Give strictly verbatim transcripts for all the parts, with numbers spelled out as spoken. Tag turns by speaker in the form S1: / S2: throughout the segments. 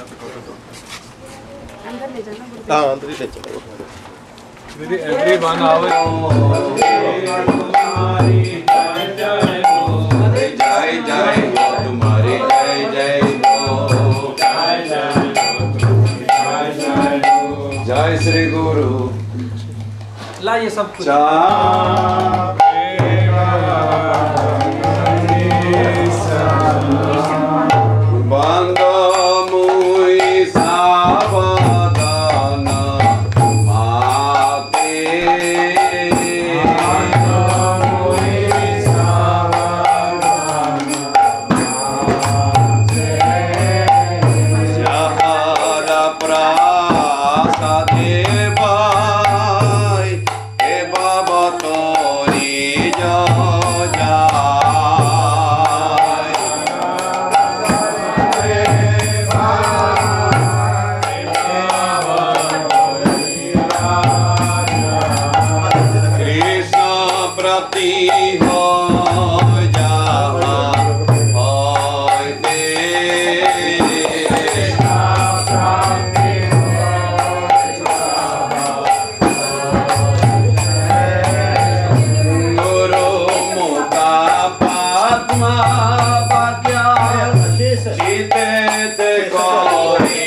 S1: हाँ अंदर ही ले चलो
S2: एवरीवन आओ
S3: जय जय हो तुम्हारी जय जय हो जय श्री गुरु
S2: ला ये सब कुछ
S3: बंदो मुई सावधान माते जहरा प्रासादे भाई हे बाबा तोरी जो हो जा गुरु मुका पद्मा पद्या चित गौरी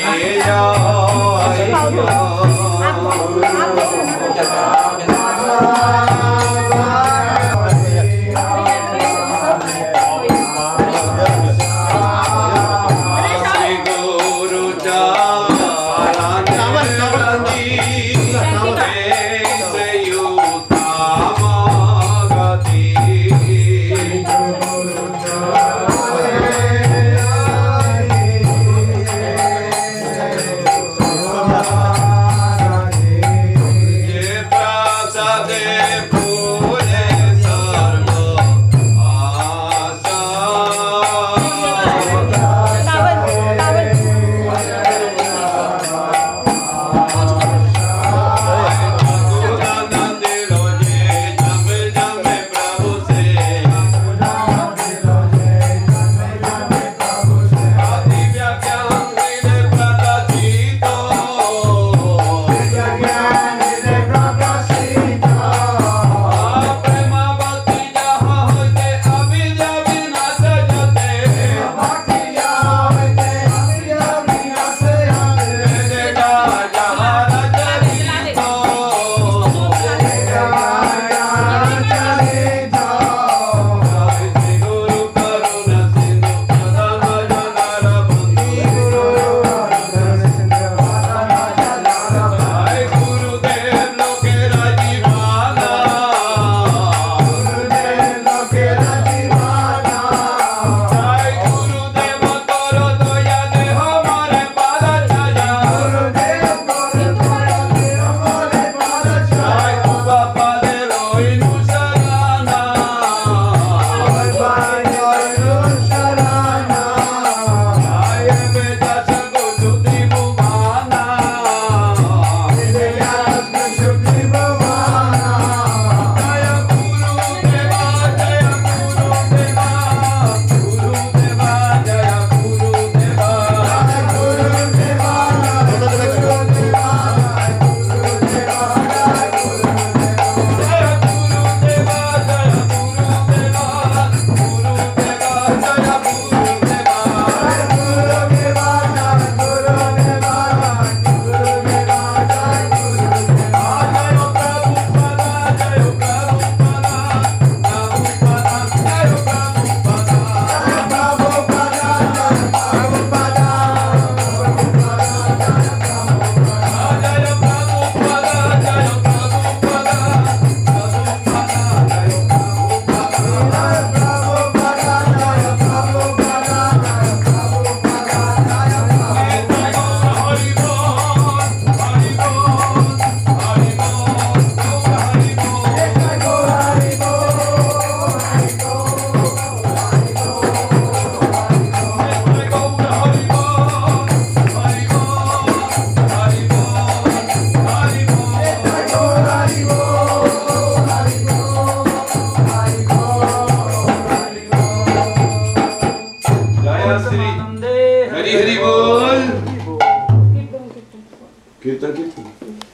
S3: कीर्तन कीर्तन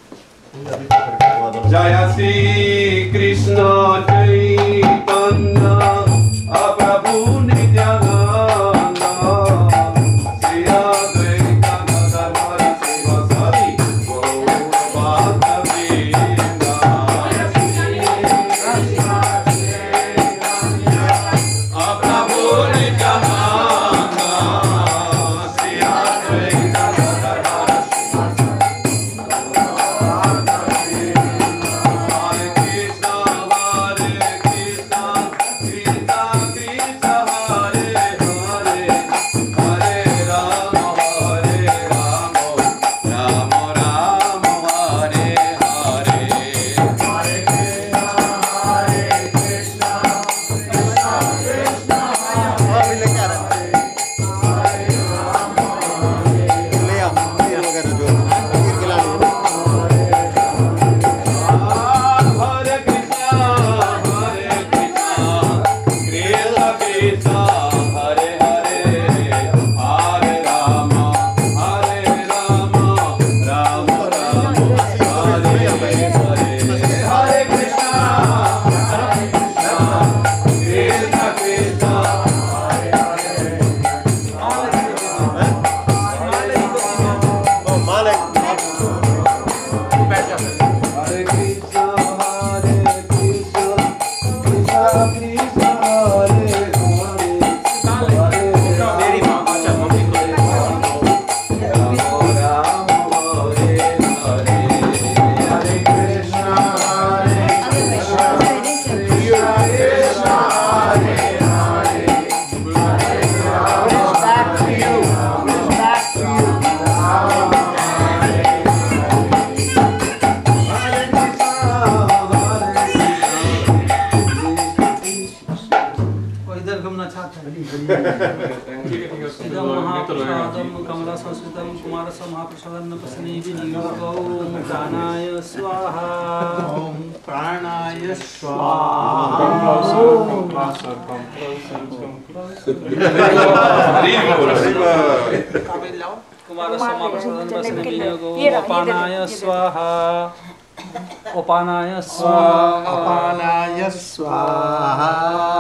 S3: जय श्री कृष्ण चैतन्य प्रभु नित्यानंद श्री अद्वैत गदाधर शिवासादि गौरभक्तवृंद प्रभु नित्यानंद श्री अद्वैत गदाधर
S2: उपानाय स्वाहा उपानाय स्वाहा
S4: अपानाय स्वाहा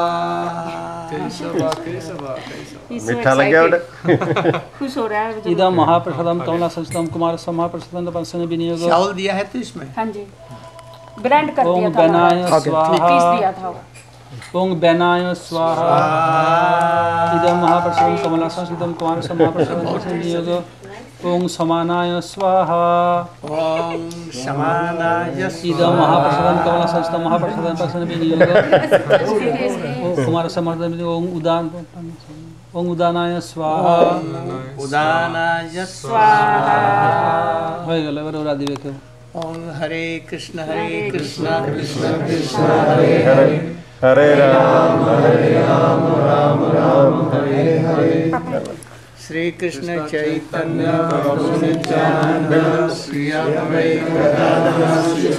S5: मीठा लग गया
S1: खुश हो रहा है
S2: इदम महाप्रसादम कमला संस्कृतम कुमार समाप्रसादम पंचन विनियोग
S4: चावल दिया है तो इसमें
S1: हाँ जी ब्रांड कर
S2: ओम
S1: दिया था
S2: बेनाय
S1: पीस
S2: स्वाहा
S1: दिया था
S2: ओम बेनाय स्वाहा इदम महाप्रसादम कमला संस्कृतम कुमार समाप्रसादम पंचन विनियोग ओम समानाय स्वाहा
S4: ओम समानाय
S2: इदम महाप्रसादम कमला संस्कृतम महाप्रसादम पंचन विनियोग कुमार समर्दन ओम उदान ओम उदानाय स्वाहा
S4: उदानाय
S1: स्वाहा
S2: হয়ে গেল এবারে ওরা দিবে কেউ
S4: ओम हरे कृष्ण हरे कृष्ण कृष्ण कृष्ण
S5: हरे हरे हरे राम हरे राम राम राम हरे हरे
S4: श्री कृष्ण चैतन्य प्रभु नित्यानंद श्री अद्वैत गदाधर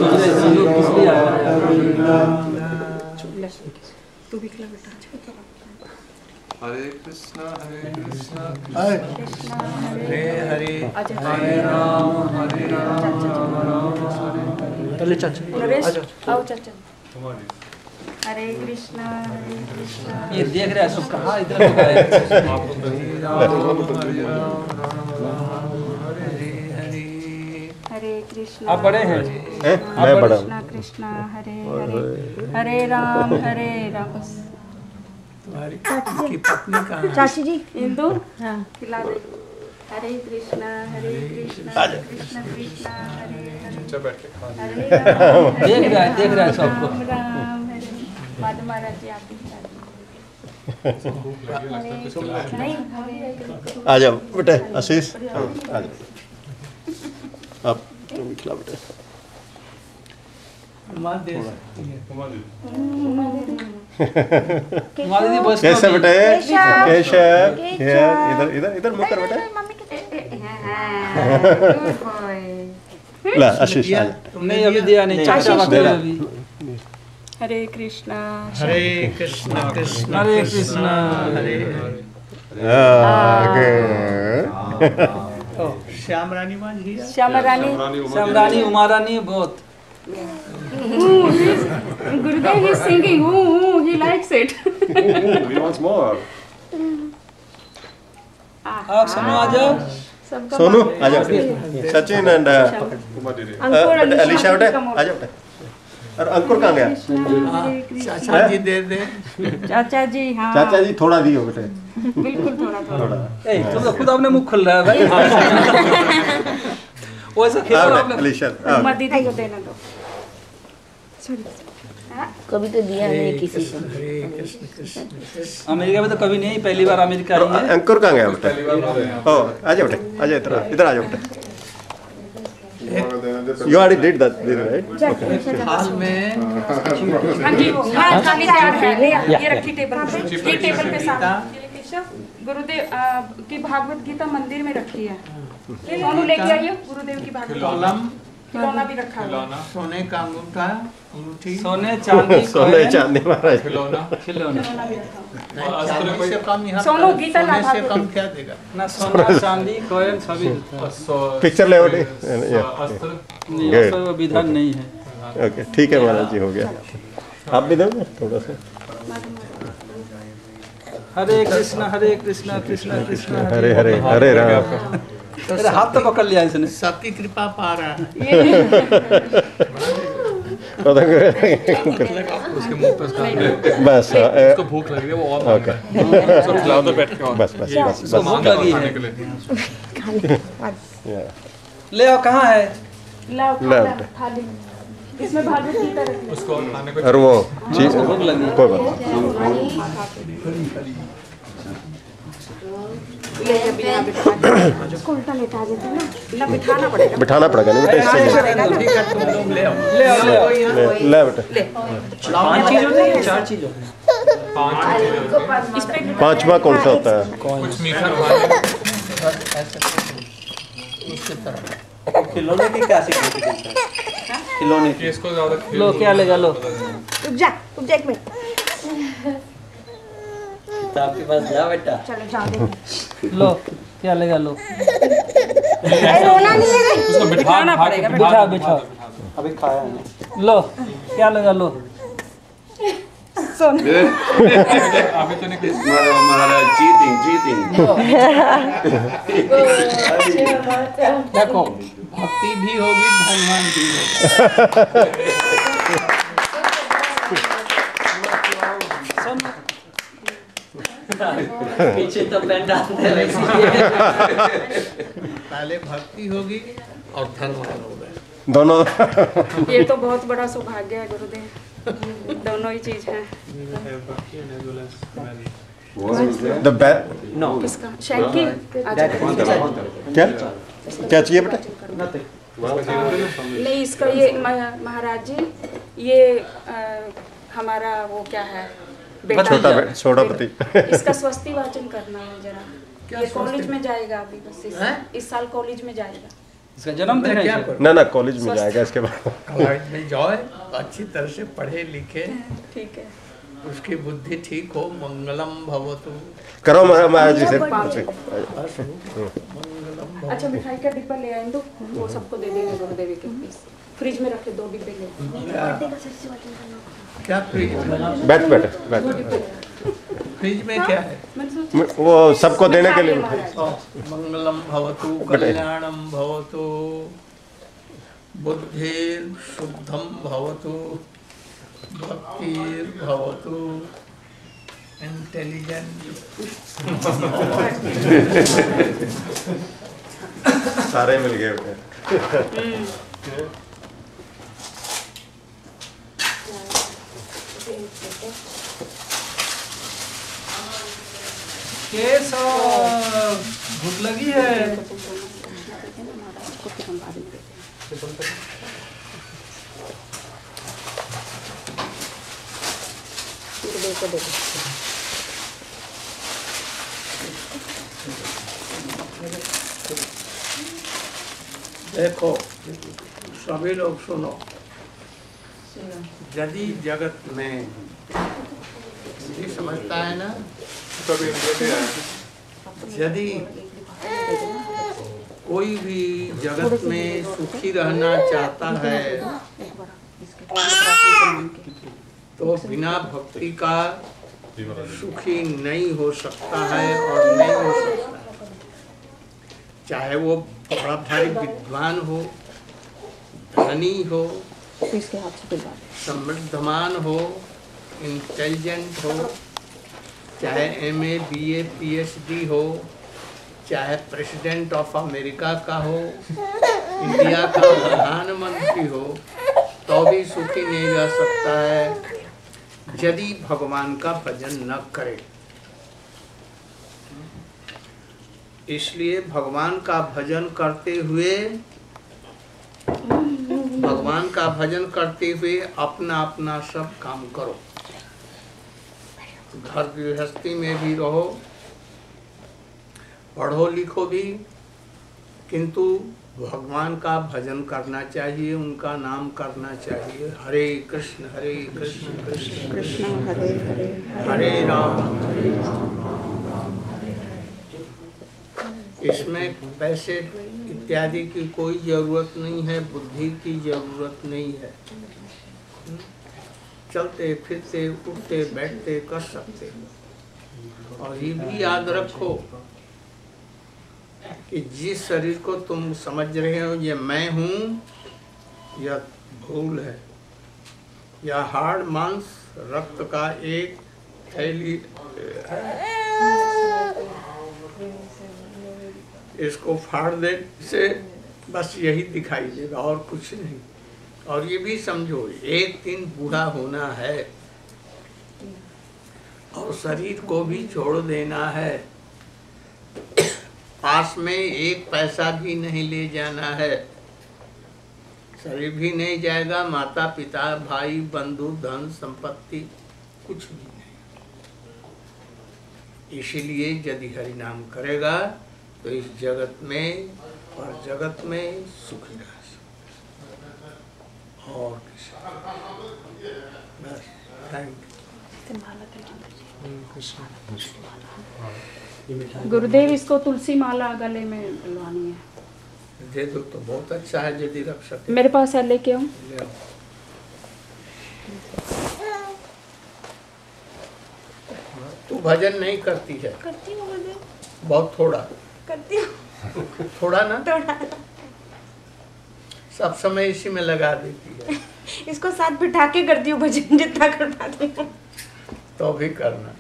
S1: तू भी खिला बेटा
S3: हरे कृष्ण हरे कृष्ण
S4: हरे हरे
S1: हरे
S4: राम हरे राम
S2: चले चाचा
S1: नरेश आओ चाचा हरे कृष्णा हरे कृष्णा
S2: ये देख रहे हैं सब कहाँ इधर लोग आए
S1: हरे कृष्णा
S2: आप बड़े हैं
S5: मैं बड़ा
S1: कृष्णा कृष्णा हरे हरे हरे राम हरे राम
S4: तुम्हारी की पत्नी कहाँ
S1: चाची जी इंदु हाँ खिला दे हरे कृष्णा हरे कृष्णा कृष्ण कृष्णा हरे हरे हरे राम
S2: देख रहा है देख रहा है सबको
S1: राम राम हरे माधव महाराज जी आप भी खिला दे नहीं
S5: आ जाओ बेटे आशीष आ जाओ आप तुम भी खिला बेटे
S4: माँ दे
S2: तुम्हारी दी बस
S5: कैसे बेटे केशव इधर इधर इधर मुंह कर बेटे ला आशीष आ जा
S2: नहीं अभी दिया नहीं चाचा बात कर अभी
S1: हरे कृष्णा
S4: हरे कृष्ण कृष्ण
S2: हरे कृष्णा
S4: हरे
S5: आगे
S4: श्याम रानी माझी है।
S1: श्यामा रानी
S2: श्यामरानी उमा रानी बहुत
S1: Gurudev is singing. Ooh, ooh, he likes it.
S3: He wants more.
S2: आप सोनू आ जाओ
S1: सबका
S5: सोनू आ जाओ सचिन एंड
S1: अंकुर
S5: अलीशा बेटा आ जाओ बेटा और अंकुर कहाँ गया
S4: चाचा जी दे दे।
S1: चाचा जी हाँ
S5: चाचा जी थोड़ा दियो बेटे
S1: बिल्कुल थोड़ा थोड़ा
S5: थोड़ा
S2: ए तुम तो खुद अपने मुख खुल रहा है भाई वैसा खेलो
S5: हाँ
S2: आपने
S5: अलीशा
S1: उमा दीदी को देना दो
S6: कभी तो दिया नहीं किसी को।
S4: हरे कृष्ण कृष्ण कृष्ण।
S2: अमेरिका में तो कभी नहीं पहली बार अमेरिका आई है
S5: अंकुर कहाँ गया बेटा ओ आ जाओ बेटे आ जाओ इधर इधर आ जाओ बेटे you already did that right
S4: हाल में
S1: हाँ जी वो हाँ खाली तैयार है ले आ, ये रखी टेबल पे ये टेबल पे सामने केशव गुरुदेव आ, की भागवत गीता मंदिर में रखी है सोनू लेके आइए गुरुदेव की भागवत
S4: कलम
S1: खिलौना भी रखा है
S4: सोने का अंगूठा अंगूठी
S2: सोने चांदी
S5: सोने
S2: coin,
S5: चांदी महाराज
S2: खिलौना
S1: खिलौना भी रखा है।
S4: नहीं, चांदी से कम यहाँ
S1: सोनू,
S4: पर-
S1: गीता
S4: सोने
S1: लाभा
S4: से
S1: को-
S4: कम क्या देगा।
S2: ना सोना चांदी कोयन सभी देता है।
S5: पिक्चर ले बेटे
S2: नहीं
S5: Good.
S2: उसमें वो विधान नहीं है
S5: ओके ठीक है महाराज जी हो गया आप भी दोगे थोड़ा सा
S2: हरे कृष्णा हरे कृष्णा कृष्णा कृष्णा
S5: हरे हरे हरे राम
S2: तेरे हाथ तो पकड़ लिया इसने
S4: सबकी कृपा पा रहा है।
S3: उसके मुंह पे उसका
S5: बस
S3: उसको भूख लग रही है वो और
S5: ओके
S3: सब खिलाओ तो बैठ के और
S5: बस बस बस
S2: उसको भूख लगी है
S3: के लिए
S2: ले आओ कहाँ है
S1: लाओ
S5: ला
S1: खाना
S5: बेटे।
S1: खा ली इसमें भागवत गीता रखी
S3: उसको और खाने को
S5: और वो चीज
S2: भूख लगी
S5: कोई बात नहीं।
S1: ले अभी यहाँ बिठा दे। इसको उल्टा लेटा देते ना ना बिठाना पड़ेगा
S5: बिठाना पड़ेगा नहीं बेटा इससे
S4: ठीक है तुम लोग ले आओ।
S2: ले आओ ले आओ
S5: ले ले बेटा
S2: पांच चीज होती है चार चीज होती है
S1: इस पे
S5: पांचवा कौन सा होता है
S3: कुछ मीठा खाने
S4: उसकी तरह
S2: खिलौने की क्या सीखते खिलौने
S3: की इसको ज्यादा खेल
S2: लो क्या लेगा लो
S1: रुक जा रुक जा एक मिनट
S2: आपके पास जा बेटा
S1: चलो जाओ दे
S2: लो क्या लेगा लो
S1: रोना नहीं है
S3: उसको बिठाना
S1: पड़ेगा
S2: बिठा बिठा अभी खाया नहीं लो क्या लेगा लो
S1: सोना
S3: अभी तो नहीं
S7: महाराज चीटिंग चीटिंग
S4: देखो भक्ति भी होगी भगवान भी होगा।
S2: पीछे तो पेन डालते हैं
S4: पहले भक्ति होगी और धर्म होगा।
S5: दोनों
S1: ये तो बहुत बड़ा सौभाग्य है गुरुदेव दोनों ही चीज हैं
S5: द बैक
S1: किसका शैंकी अच्छा
S5: क्या क्या चाहिए बेटा
S1: नहीं इसका ये महा- महाराज जी ये अ, हमारा वो क्या है बेटा
S5: छोटा बेटा छोटा पति
S1: इसका स्वस्ति वाचन करना है जरा ये कॉलेज में जाएगा अभी बस इस, इस साल कॉलेज में जाएगा
S2: इसका जन्मदिन है
S4: क्या
S2: क्या?
S4: करो?
S5: ना ना कॉलेज में जाएगा इसके बाद
S4: कॉलेज में जाओ अच्छी तरह से पढ़े लिखे
S1: ठीक है
S4: उसकी बुद्धि ठीक हो मंगलम भवतु
S5: करो महाराज जी से
S1: अच्छा मिठाई का डिब्बा ले आए दो वो सबको दे देंगे गुरुदेव के पीस फ्रिज में रखे दो डिब्बे ले
S4: क्या फ्रिज में
S5: बैठ बैठ बैठ
S4: फ्रिज में क्या है
S1: मैंने सोचा
S5: वो सबको देने के लिए
S1: महाराज।
S4: मंगलम भवतु कल्याणम भवतु बुद्धिर शुद्धम भवतु भक्तिर भवतु इंटेलिजेंट
S5: सारे मिल गए बेटे
S2: केशव भूख लगी है
S1: गुरुदेव को दे दो
S4: देखो सभी लोग सुनो यदि जगत में ये समझता है ना
S3: कभी लेते हैं
S4: यदि कोई भी जगत में सुखी रहना चाहता है तो बिना भक्ति का सुखी नहीं हो सकता है और नहीं हो सकता। चाहे वो बड़ा भारी विद्वान हो, धनी हो, समृद्धमान हो, इंटेलिजेंट हो, चाहे M A B A P H D हो, चाहे प्रेसिडेंट ऑफ अमेरिका का हो, इंडिया का प्रधानमंत्री हो, तो भी सुखी नहीं रह सकता है यदि भगवान का भजन न करे। इसलिए भगवान का भजन करते हुए भगवान का भजन करते हुए अपना अपना सब काम करो। घर गृहस्थी में भी रहो, पढ़ो लिखो भी, किंतु भगवान का भजन करना चाहिए, उनका नाम करना चाहिए। हरे कृष्ण हरे कृष्ण कृष्ण कृष्ण हरे हरे हरे राम। इसमें पैसे इत्यादि की कोई जरूरत नहीं है, बुद्धि की जरूरत नहीं है। चलते फिरते उठते बैठते कर सकते। और ये भी याद रखो कि जिस शरीर को तुम समझ रहे हो ये मैं हूँ, यह भूल है। यह हाड़ मांस रक्त का एक थैली, इसको फाड़ दे से बस यही दिखाई देगा और कुछ नहीं। और ये भी समझो एक दिन बूढ़ा होना है और शरीर को भी छोड़ देना है। पास में एक पैसा भी नहीं ले जाना है, शरीर भी नहीं जाएगा, माता पिता भाई बंधु धन संपत्ति कुछ भी नहीं। इसीलिए यदि हरि नाम करेगा तो इस जगत में और जगत में सुखी रह सकता। और बस थैंक
S1: यू। गुरुदेव इसको तुलसी माला गले में डलवानी है।
S4: दे दो तो बहुत अच्छा है, यदि रख सकते।
S1: मेरे पास है, लेके आऊं?
S4: ले आओ। तू भजन नहीं करती है?
S8: करती हूँ गुरुदेव।
S4: बहुत थोड़ा
S8: करती हूँ।
S4: थोड़ा ना?
S8: थोड़ा।
S4: सब समय इसी में लगा देती है।
S8: इसको साथ बिठा के करती हूँ भजन, जितना कर पाती हूँ।
S4: तो भी करना।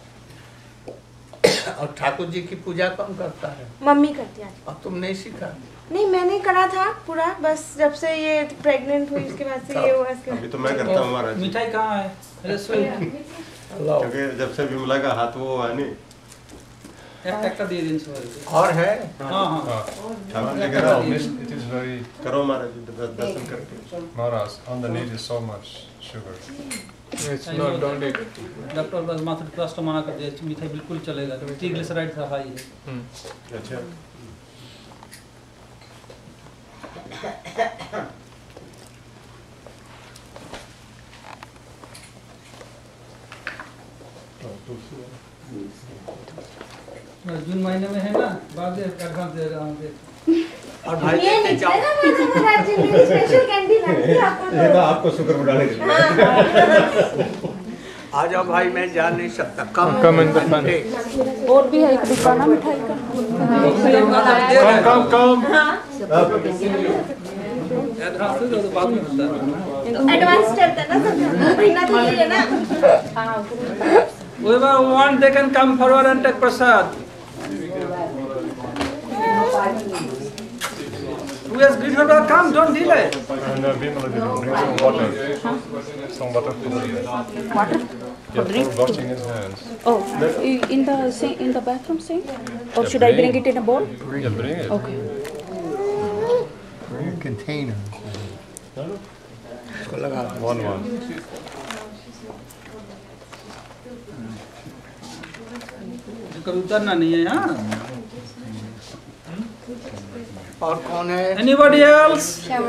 S4: और ठाकुर जी की पूजा कौन करता है?
S8: मम्मी करती है।
S4: और तुम नहीं सीखा?
S8: नहीं, मैंने करा था पूरा, बस जब से ये प्रेग्नेंट हुई उसके बाद से ये हुआ।
S5: अभी तो मैं करता हूँ महाराज।
S2: मिठाई कहाँ है? रसोई।
S5: क्योंकि जब से विमला का हाथ वो है नहीं।
S2: एक टक्का दे दिन से।
S4: और है?
S2: हाँ हाँ।
S5: ठाकुर जी कह रहा हूँ।
S9: It is very.
S5: करो महाराज जी, दर्शन करके।
S9: Maharaj, underneath is so much sugar.
S2: It's not, don't eat. Doctor बस मात्र ट्रस्ट मना कर दिया, मिठाई बिल्कुल चलेगा, ट्रिग्लिसराइड था हाई है।
S5: अच्छा।
S2: जून महीने में है ना, बाद एडवांस दे रहा हूँ।
S4: और भाई
S8: ये
S4: लेते जाओ।
S8: राज्य में स्पेशल कैंडी लगती है आपको।
S5: ये तो आपको शुक्र बढ़ाने के लिए।
S4: आ जाओ भाई, मैं जा नहीं सकता। कम
S9: Come in the front.
S1: और भी है एक दुकान मिठाई का।
S9: Come, come, come.
S2: एडवांस दे दो तो बाद में होता है।
S8: एडवांस चलता है ना, सब महीना तो ये है ना।
S2: Whoever want, they can come forward and take prasad. Who has greeted her? Come, don't delay.
S9: And uh, Vimala did bring some water. Some water for the
S1: Water?
S9: yeah, for washing his hands.
S1: Oh, in the sink, in the bathroom sink? Or should I bring it in a bowl?
S9: Yeah, bring it.
S1: Okay.
S4: Bring a container. इसको लगा दो।
S9: One, one.
S2: कभी उतरना नहीं है, हाँ?
S4: और कौन है?
S2: Anybody else?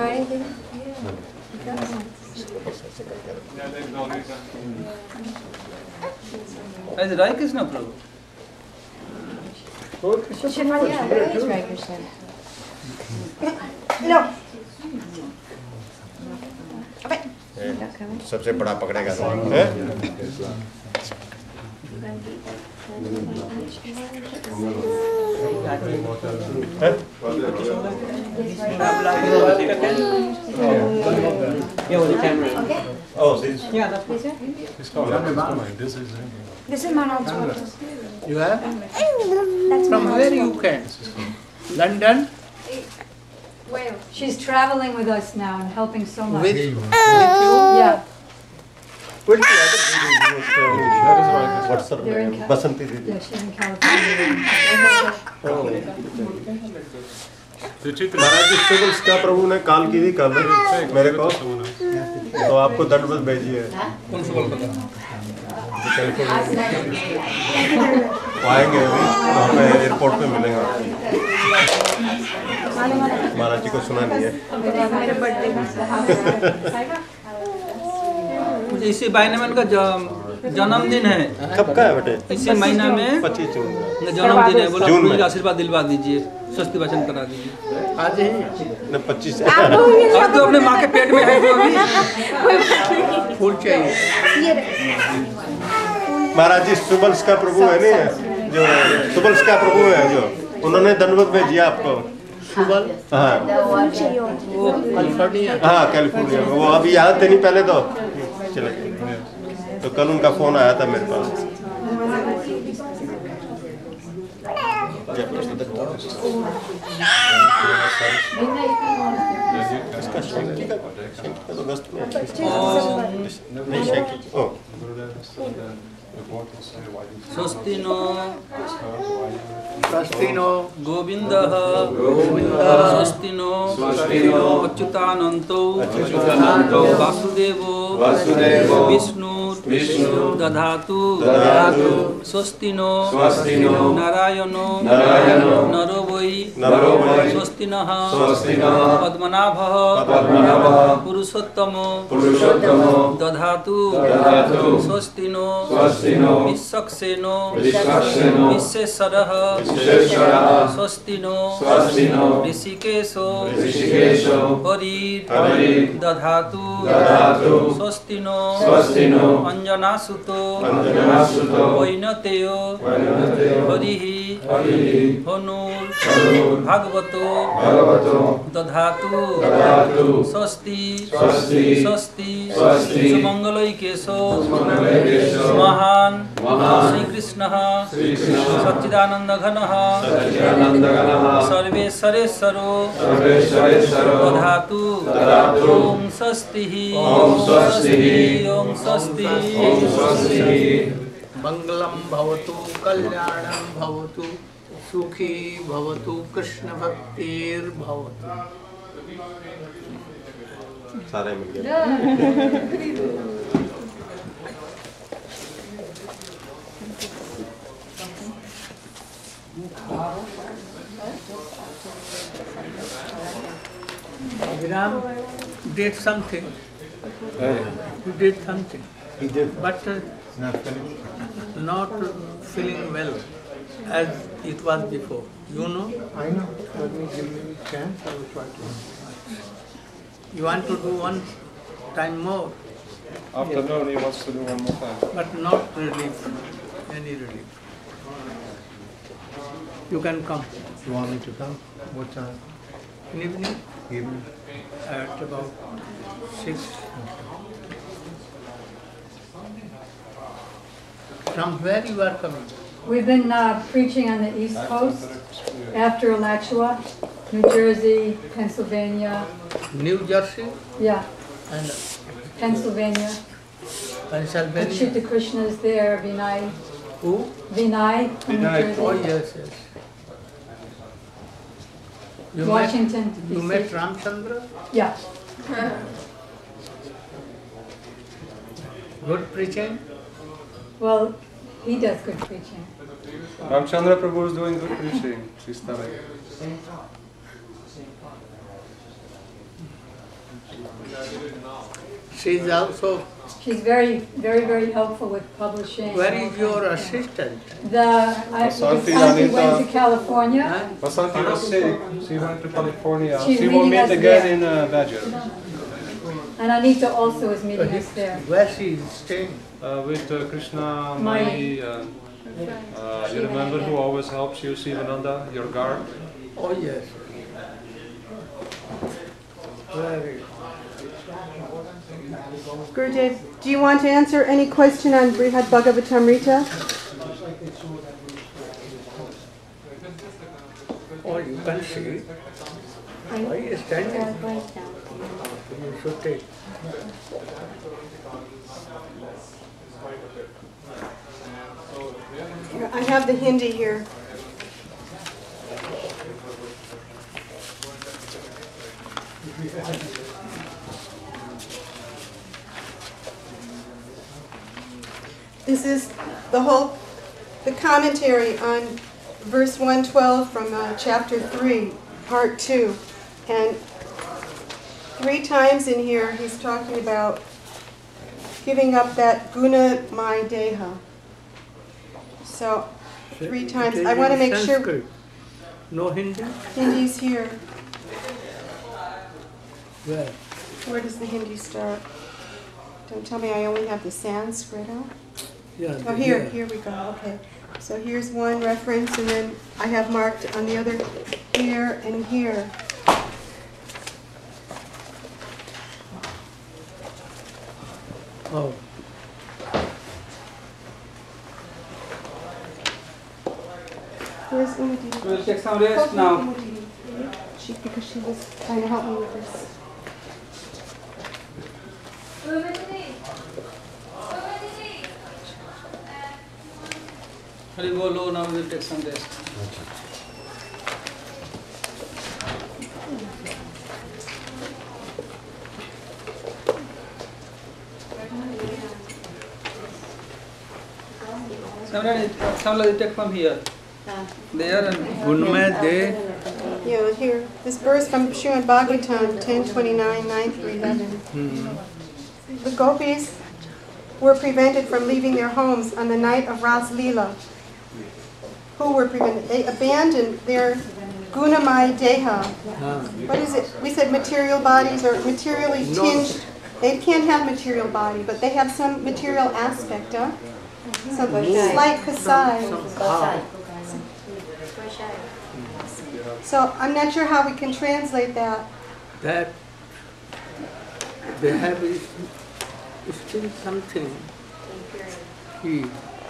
S2: Is Rai Krishna Prabhu?
S8: लो
S5: सबसे बड़ा पकड़ेगा तो हैं? Oh, this.
S2: Yeah, that's
S9: This is
S8: This is Manoj's water.
S4: You have? From where you came? London?
S10: She's traveling with us now and helping so much.
S4: With, with you?
S10: Yeah,
S5: Which the other lady was, uh, what's her
S10: They're in
S5: name?
S10: Cal-
S5: Basanti Didi.
S10: yeah, she's in California.
S5: Maharaj ji civils का प्रभु ने call की थी कल मेरे को, तो आपको दंडवत भेजी है। आएंगे अभी, तो हमें एयरपोर्ट पे मिलेंगे। महाराज जी को सुना नहीं है।
S8: मेरे बर्थडे
S2: मुझे इसी महीने में उनका जन्मदिन है।
S5: कब का है बेटे?
S2: इसी महीना में
S5: पच्चीस जून का
S2: जन्मदिन है। बोला
S5: जून में।
S2: मुझे आशीर्वाद दिलवा दीजिए, स्वस्ति वचन करा दीजिए।
S4: आज ही?
S5: न पच्चीस
S2: अब तो अपने माँ के पेट में है वो अभी।
S4: फूल चाहिए।
S5: महाराज जी सुबल्स का प्रभु है नहीं है, जो सुबल्स का प्रभु है जो, उन्होंने दंडवत भेजिया आपको।
S4: सुबल?
S5: हाँ
S4: कैलिफोर्निया?
S5: हाँ कैलिफोर्निया में, वो अभी यहाँ थे नहीं पहले तो चले गए। तो कल उनका फोन आया था मेरे पास। इसका शैंकी का शैंकी का तो अगस्त में है। नहीं शैंकी ओ
S2: स्वस्ति नो
S4: स्वस्ति नो
S2: गोविंदः स्वस्ति नो अच्युतानंतो वासुदेवो विष्णु दधातु स्वस्ति नो नारायणो नरो वै स्वस्ति नः पद्मनाभः पुरुषोत्तमो दधातु स्वस्ति नो विश्वक्सेनो विश्वेश्वरः स्वस्ति नो ऋषिकेशो हरिः दधातु स्वस्ति नो अंजनासुतो वैनतेयो हरिः हनुर् भागवतो दधातु स्वस्ति स्वस्ति सुमंगलैकेशो महान श्री कृष्ण सच्चिदानंद घन सर्वेश्वरेश्वरो दधातु ओम स्वस्ति ओम स्वस्ति
S4: मंगलम भवतु कल्याणम भवतु सुखी भवतु कृष्ण भक्तिर् भवतु।
S5: सारे मिल गए।
S4: Ram did something. He did something.
S5: He did.
S4: But uh, not feeling well as it was before. You know?
S11: I know. Let me give me a chance. I will try to.
S4: You want to do one time more,
S9: Afternoon, he wants to do one more time.
S4: but not relief, any relief. You can come
S11: You want me to come? What time?
S4: in evening
S11: Evening.
S4: at about six. From where you are coming?
S10: We've been uh, preaching on the East Coast, after Alachua, New Jersey, Pennsylvania,
S4: New Jersey
S10: yeah,
S4: and
S10: Pennsylvania.
S4: Pennsylvania.
S10: Achyuta Krishna is there, Vinay.
S4: Who?
S10: Vinay from New
S4: Vinay.
S10: Jersey.
S4: Oh yes, yes. You
S10: Washington,
S4: Met, you
S10: D C.
S4: met Ramchandra?
S10: Yeah.
S4: Good preaching?
S10: Well, he does good preaching.
S9: Ramchandra Prabhu is doing good preaching. She's telling.
S4: She is also
S10: She's very, very, very helpful with publishing.
S4: Where is your assistant?
S10: The, I,
S9: Vasanti
S10: Vasanti
S9: Anita.
S10: went to California.
S9: Vasanti was sick. She went to California.
S10: She's
S9: She will
S10: meeting
S9: meet
S10: us
S9: again
S10: there.
S9: in uh, Badger.
S10: And Anita also is meeting us there.
S4: Where she is staying?
S9: Uh, with uh, Krishna,
S10: My-
S9: Mai, uh, uh, you remember who always helps you, Sivananda, your guard?
S4: Oh yes. Very.
S8: Gurudev, do you want to answer any question on Brihad Bhagavatamrita?
S4: Oh, you can see. Why is standing? You should take.
S8: Here, I have the Hindi here. This is the whole, the commentary on verse one twelve from uh, chapter three, part two. And three times in here he's talking about giving up that guna my deha. So, three times.
S4: It is
S8: I want to
S4: in
S8: make sure
S4: Sanskrit. No Hindi?
S8: Hindi's here.
S4: Where?
S8: Where does the Hindi start? Don't tell me I only have the Sanskrit, huh?
S4: Yeah,
S8: Oh, here,
S4: here.
S8: here we go, okay. So here's one reference, and then I have marked on the other here and here.
S4: Oh.
S8: Where's Umati?
S2: We'll take some rest now.
S8: She, because she was trying to help me with this.
S2: Hari Bolo, now we'll take some rest. Samla, take from here. There and
S4: Gunmay de.
S8: Yeah, here. This verse from Srimad Bhagavatam ten twenty-nine, nine through eleven. The gopis were prevented from leaving their homes on the night of Ras Leela. Who were prevented? They abandoned their gunamai deha. What is it? We said material bodies or materially tinged. They can't have material body, but they have some material aspect, huh? Some slight kasai. So I'm not sure how we can translate that.
S4: That they have is still something. He,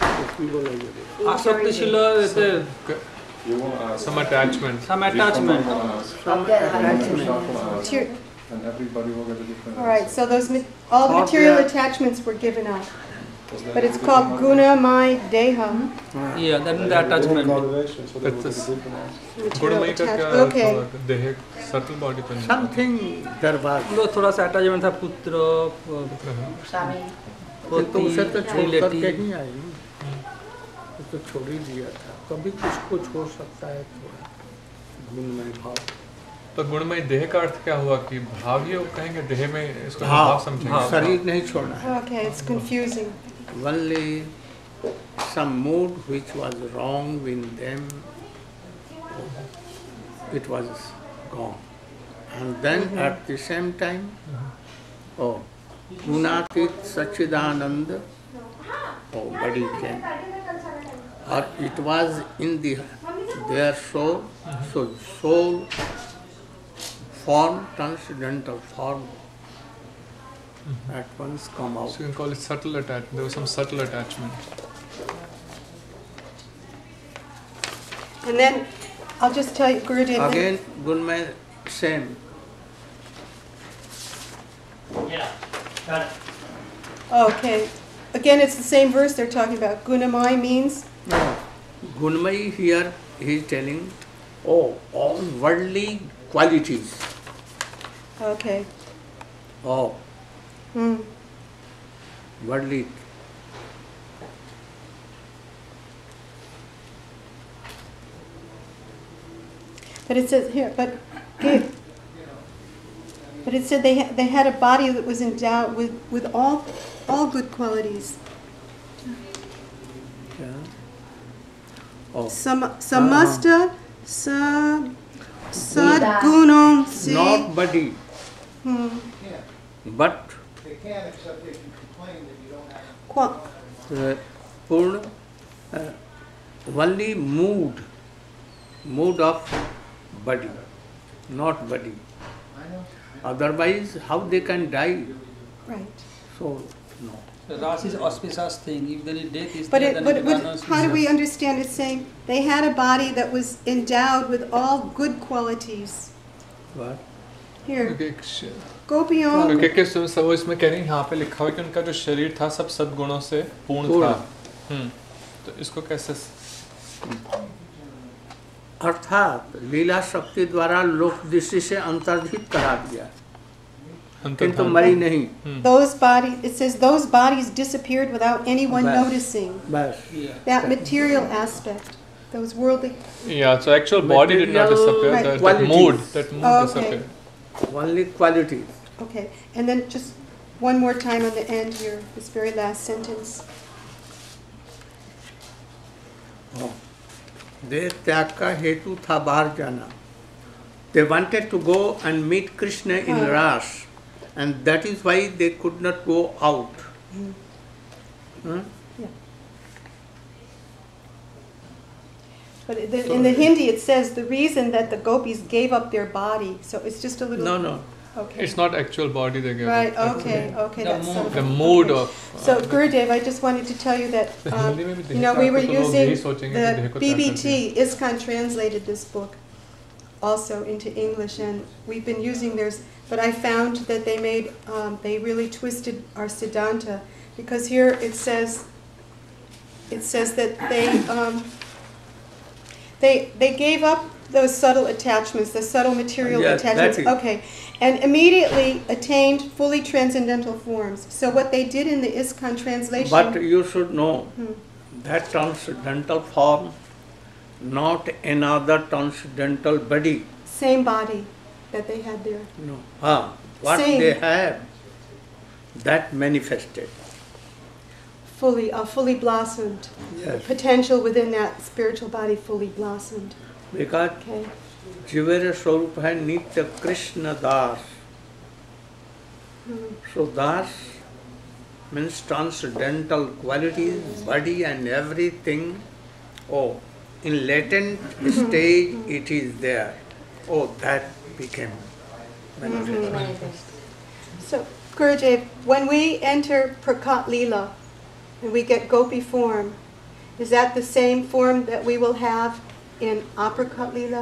S2: Asakti
S9: Some attachment.
S2: Some attachment.
S4: some attachment.
S8: Mater-
S9: And everybody will get a different
S8: All right, so those ma- all the
S4: All
S8: material
S4: the-
S8: attachments were given up, but it's called guna mai deha.
S2: Yeah, that is the attachment.
S9: That's this.
S8: Material attach- okay.
S9: देह subtle body पर
S4: Something there was.
S2: वो थोड़ा सा attachment था पुत्र
S4: तो उसे तो छोड़ करके
S2: relative.
S4: ही आई वो तो छोड़ ही दिया था कभी किसको छोड़ सकता है थोड़ा गुणमय भाव
S9: तो गुणमय देह का अर्थ क्या हुआ कि भाव ही वो कहेंगे देह में इसको
S4: हाँ,
S9: भाव समझेंगे
S4: शरीर नहीं छोड़ना है
S8: Okay, it's confusing.
S4: only some mood which was wrong in them it was gone and then at the same time oh Gunatit Sachidananda oh body came or it was in the their soul so soul form transcendental form at once come out.
S9: So you can call it subtle attachment. There was some subtle attachment.
S8: And then I'll just tell you, Gurudev.
S4: Again, Gunmay, same.
S8: Okay. Again, it's the same verse they're talking about. Gunamai means?
S4: No. Gunmay here he is telling, oh, all worldly qualities.
S8: Okay.
S4: Oh,
S8: Hmm.
S4: worldly.
S8: But it says here, but give. But it said they ha they had a body that was endowed with with all all good qualities.
S4: Yeah. Oh.
S8: Sam samasta sa sadgunam si.
S4: Not body.
S8: Hmm.
S4: But
S11: They can't accept they can complain that you don't have.
S8: Qua
S4: uh, Purna, uh, only mood, mood of body, not body. Otherwise, how they can die?
S8: Right.
S4: So, no.
S2: The Ras is auspicious thing. If there is death is
S8: But
S2: there,
S8: it,
S2: then
S8: but,
S2: it
S8: but
S2: becomes
S8: how do we
S2: auspicious.
S8: understand it saying they had a body that was endowed with all good qualities?
S4: What?
S8: Here,
S9: क्योंकि
S8: Gopiyon.
S9: किस वो इसमें कह रही यहाँ पे लिखा हुआ कि उनका जो शरीर था सब सद्गुणों से पूर्ण था। हम्म, तो इसको कैसे?
S4: अर्थात लीला शक्ति द्वारा लोक दृष्टि से अंतर्धित करा दिया, किंतु मरी नहीं।
S8: Those bodies, it says those bodies disappeared without anyone
S4: बस,
S8: noticing.
S4: बस।
S8: That material aspect, those worldly.
S9: Yeah, so actual body did not disappear.
S8: Right.
S9: That, that
S4: Qualities.
S9: mood, that mood
S8: Okay.
S9: disappeared.
S4: Only qualities.
S8: Okay, and then just one more time on the end here, this very last sentence.
S4: Oh. देह त्याग का हेतु था बाहर जाना. They wanted to go and meet Krishna in
S8: हाँ.
S4: Ras, and that is why they could not go out.
S8: Mm.
S4: Hmm?
S8: Yeah. But the, in the Hindi it says the reason that the gopis gave up their body, so it's just a little.
S4: No, no.
S8: Okay.
S9: It's not actual body they gave.
S8: Right.
S9: up.
S8: Okay. Okay.
S2: The
S8: That's
S2: mood.
S8: sort of-
S9: The mood
S8: okay.
S9: of.
S8: So Gurudev, I just wanted to tell you that
S9: तो
S8: um,
S9: Hindi में भी
S8: you know
S9: देह
S8: we were
S9: त्याग को तो लोग
S8: using
S9: यही सोचेंगे कि देह
S8: the
S9: को
S8: B
S9: त्याग
S8: B
S9: कर
S8: T
S9: दिया।
S8: ISKCON translated this book also into English, and we've been using theirs. But I found that they made um, they really twisted our Siddhanta, because here it says it says that they um, they they gave up those subtle attachments, the subtle material
S4: Yes,
S8: attachments.
S4: that is-
S8: Okay, and immediately attained fully transcendental forms. So what they did in the ISKCON translation.
S4: But you should know
S8: Hmm.
S4: that transcendental form, not another transcendental body.
S8: Same body that they had there.
S4: No. Ah, what
S8: Same.
S4: they have, that manifested.
S8: Fully, uh, fully blossomed.
S4: Yes.
S8: Potential within that spiritual body fully blossomed.
S4: Because
S8: Okay.
S4: जीवेर स्वरूप है नित्य कृष्ण दास.
S8: Hmm.
S4: So das means transcendental qualities, body and everything. Oh, in latent stage it is there. Oh, that became manifest.
S8: So, Gurudev, when we enter Prakat Leela and we get gopi form, is that the same form that we will have in Aprakat Leela?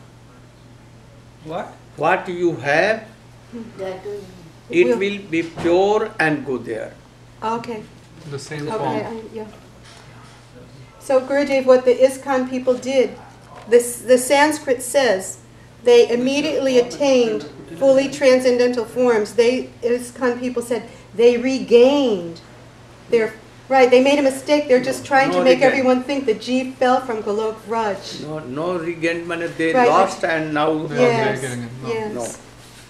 S2: What?
S4: What you have, it
S8: Will-
S4: will be pure and go there.
S8: Okay.
S9: The same
S8: Okay,
S9: form.
S8: I, yeah. So Gurudev, what the ISKCON people did, this, the Sanskrit says, they immediately attained fully transcendental forms. They, ISKCON people said, they regained their, right, they made a mistake. They're just trying
S4: No
S8: to make
S4: regain.
S8: everyone think that Jeev fell from Golok Vraj.
S4: No, no regained money. They
S8: Right.
S4: lost and now
S8: Yes,
S9: getting it. No.
S8: yes.
S4: No.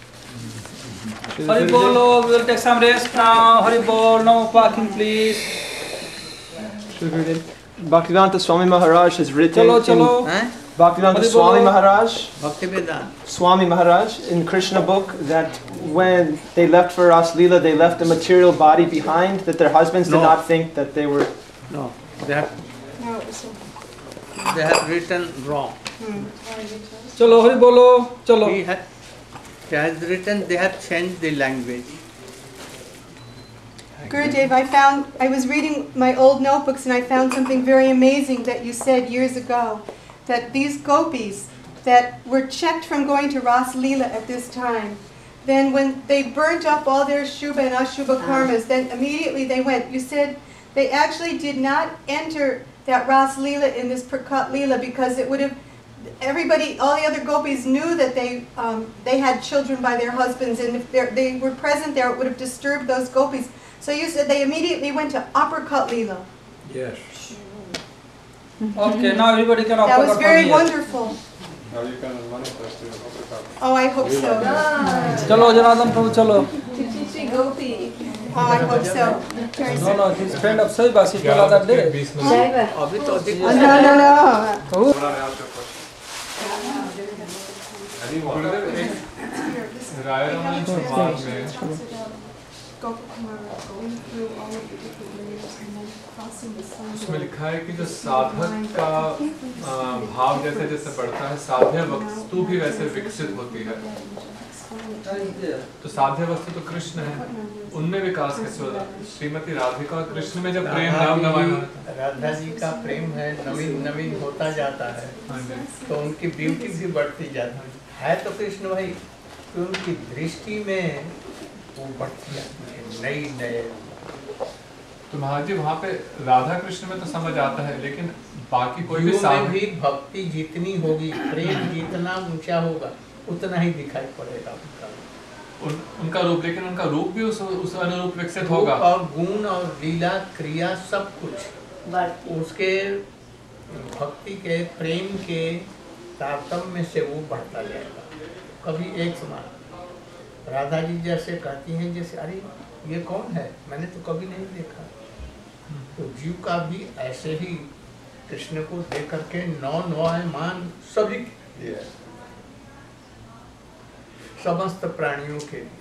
S2: Hari Bol, we will take some rest now. Hari Bol, no parking please.
S12: Bhaktivedanta Swami Maharaj has written
S2: Chalo, chalo.
S12: in
S4: Eh?
S12: Bhaktivedanta
S2: Hari
S12: Swami
S2: Bol.
S12: Maharaj
S4: Bhaktivedanta.
S12: Swami Maharaj in Krishna book that when they left for Ras Leela, they left a material body behind, that their husbands
S4: No.
S12: did not think that they were.
S4: No, they have,
S8: No, it was a-
S4: they have written wrong.
S8: hmm.
S2: Chalo, Hari Bolo, chalo.
S4: He has, he has written, they have changed the language.
S8: Gurudev, I found, I was reading my old notebooks and I found something very amazing that you said years ago. That these gopis that were checked from going to Ras Leela at this time, then when they burnt up all their Shubha and Ashubha karmas, then immediately they went. You said they actually did not enter that Ras Leela in this Prakat Leela because it would have, everybody, all the other gopis knew that they um, they had children by their husbands, and if they're- they were present there, it would have disturbed those gopis. So you said they immediately went to Uppercut Leela.
S4: Yes.
S2: Okay, now everybody can
S8: That was
S2: uppercut
S8: very
S2: from here.
S8: wonderful. Oh, I hope so.
S2: चलो जनार्दन प्रभु चलो.
S8: Oh, I hope so.
S2: No, no, he's friend of Sai Basi told us that day.
S4: अभी तो अधिक
S8: Oh, no, no, no.
S9: राय रमन समाज में उसमें लिखा है कि जो साधक का भाव जैसे जैसे बढ़ता है साध्य वस्तु भी वैसे विकसित होती है. तो साध्य वस्तु तो कृष्ण है, उनमें विकास कैसे होता है? श्रीमती राधिका और कृष्ण में जब प्रेम नव नवाई
S4: राधा जी का प्रेम है नवीन नवीन होता जाता है तो उनकी ब्यूटी भी बढ़ती जाती है. है तो कृष्ण भाई तो उनकी दृष्टि में वो बढ़ती जाती है नई नए.
S9: तो महाराज जी वहाँ पे राधा कृष्ण में तो समझ आता है लेकिन बाकी कोई भी
S4: में भी भक्ति जितनी होगी प्रेम जितना ऊंचा होगा उतना ही दिखाई पड़ेगा उनका
S9: उन, उनका रूप. लेकिन उनका रूप भी उस उस अनुरूप विकसित होगा
S4: और गुण और लीला क्रिया सब कुछ उसके भक्ति के प्रेम के तारतम्य से वो बढ़ता जाएगा. कभी एक समान राधा जी जैसे कहती हैं जैसे अरे ये कौन है मैंने तो कभी नहीं देखा. तो जीव का भी ऐसे ही कृष्ण को देख करके नौ नौमान सभी समस्त प्राणियों के लिए.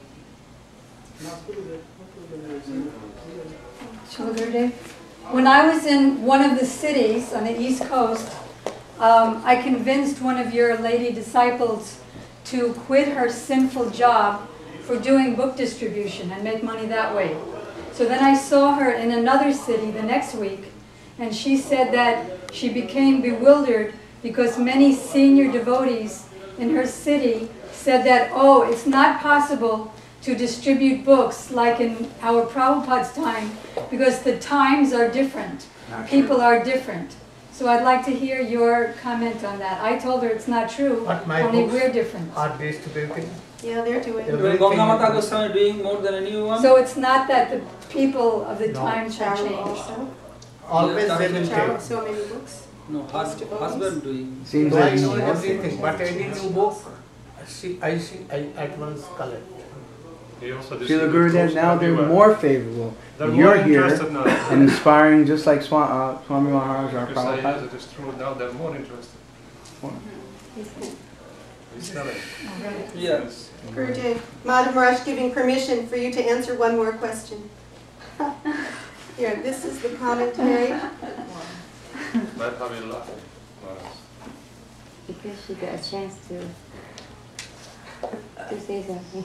S10: When I was in one of the cities on the East Coast, um, I convinced one of your lady disciples to quit her sinful job for doing book distribution and make money that way. So then I saw her in another city the next week, and she said that she became bewildered because many senior devotees in her city said that, oh, it's not possible to distribute books like in our Prabhupada's time because the times are different, people are different. So I'd like to hear your comment on that. I told her it's not true,
S4: But my
S10: only
S4: books
S10: we're different.
S4: are distributed.
S8: Yeah, they're doing it.
S2: Ganga Mata Goswami doing more than anyone.
S10: So it's not that the people of the
S4: No.
S10: time should
S8: Charlie
S10: change.
S8: also.
S4: Always they will
S8: Charlie,
S4: take.
S8: so many books.
S2: No, hus- husband doing.
S4: So I know everything, but any new book, I see, I see, I at once collect.
S13: Srila Gurudev, now they're more favorable.
S14: They're
S13: You're
S14: more
S13: here
S14: interested now.
S13: and inspiring, just like Swa- uh, Swami Maharaj or
S14: Yes, I
S13: Prabhupada.
S14: use it, it's true. Now they're more interested. It's not a-
S2: Yes.
S8: Guruji, Madam Raj giving permission for you to answer one more question. Here, this is the commentary.
S14: But how will laugh?
S6: Because she got a chance to to say something.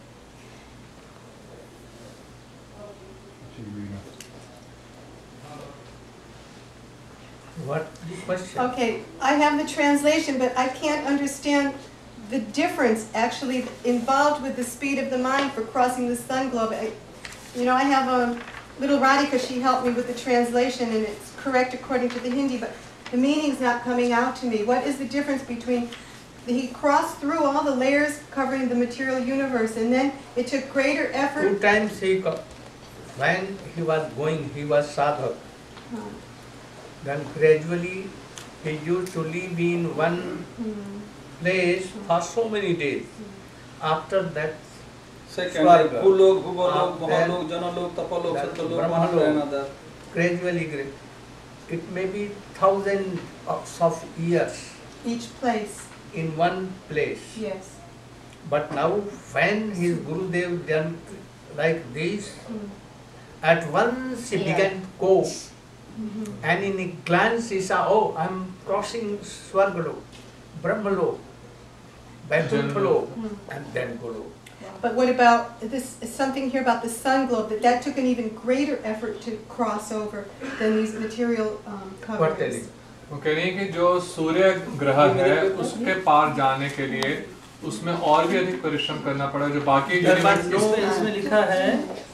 S4: What the question?
S8: Okay, I have the translation, but I can't understand the difference actually involved with the speed of the mind for crossing the sun globe. I, you know, I have a little Radhika, she helped me with the translation, and it's correct according to the Hindi, but the meaning's not coming out to me. What is the difference between, he crossed through all the layers covering the material universe, and then it took greater effort.
S4: Two times he, co- when he was going, he was sadhak.
S8: Oh.
S4: Then gradually he used to live in one place for so many days. After that,
S2: Second,
S4: Swarga.
S2: Bhulok, Bhuvalok,
S4: Ah, then
S2: Mahalok, Janalok, Tapalok,
S4: that
S2: Satyalok,
S4: Brahmalok.
S2: Mahalok, another.
S4: gradually, gra- it may be thousands of, of years
S8: Each place.
S4: in one place.
S8: Yes.
S4: But now when his Gurudev done like this, at once he
S6: Yeah.
S4: began to go. And in a glance he saw, oh, I'm crossing Swargalok, Brahmalok, Vaikunthalok, and then Golok.
S8: But what about, this is something here about the sun globe, that that took an even greater effort to cross over than these material um,
S4: What telling?
S8: coverings.
S9: वो कह रही है कि जो सूर्य ग्रह है उसके पार जाने के लिए उसमें और भी अधिक परिश्रम करना पड़ा जो बाकी
S2: इसमें इसमें लिखा है